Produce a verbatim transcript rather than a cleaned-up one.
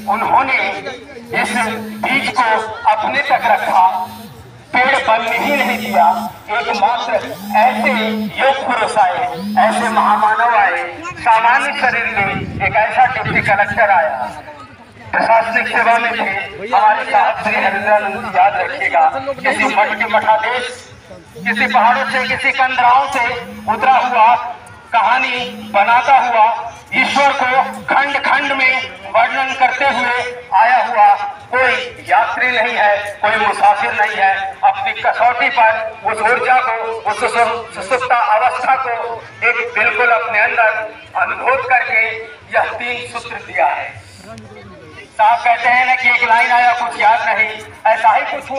उन्होंने इस बीज को अपने तक रखा, पेड़ बनने ही नहीं दिया। एकमात्र ऐसे योग पुरुष आए, ऐसे महामानव आए, सामान्य शरीर में एक ऐसा डिप्टी कलेक्टर आया, प्रशासनिक सेवा में थे हमारे साहब श्री हरिंद्रानंद, याद रखिएगा। किसी मठ के मठाधीश, किसी पहाड़ों से, किसी कंदराओं से उतरा हुआ, कहानी बनाता हुआ, ईश्वर को खंड खंड में वर्णन करते हुए आया हुआ कोई यात्री नहीं है, कोई मुसाफिर नहीं है। अपनी कसौटी पर उस ऊर्जा को, उस सुसुप्त अवस्था को एक बिल्कुल अपने अंदर अनुभव करके यह तीन सूत्र दिया है। साहब कहते हैं ना कि एक लाइन आया कुछ याद नहीं, ऐसा ही कुछ